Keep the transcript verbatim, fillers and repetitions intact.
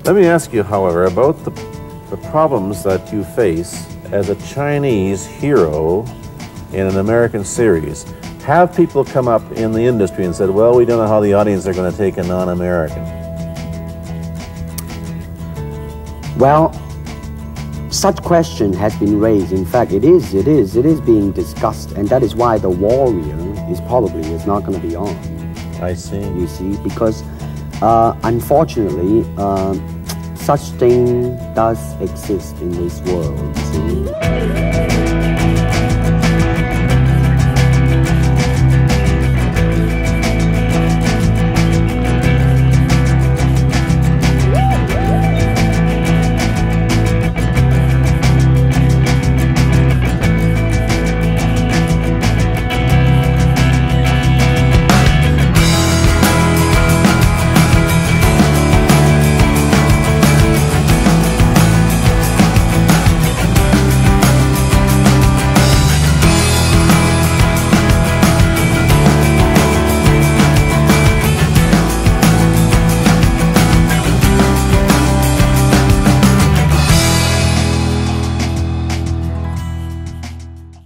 Let me ask you, however, about the, the problems that you face as a Chinese hero in an American series. Have people come up in the industry and said, well, we don't know how the audience are going to take a non-American? Well, such question has been raised. In fact, it is, it is, it is being discussed, and that is why The Warrior is probably is not going to be on. I see. You see, because uh, unfortunately, uh, such thing does exist in this world. See?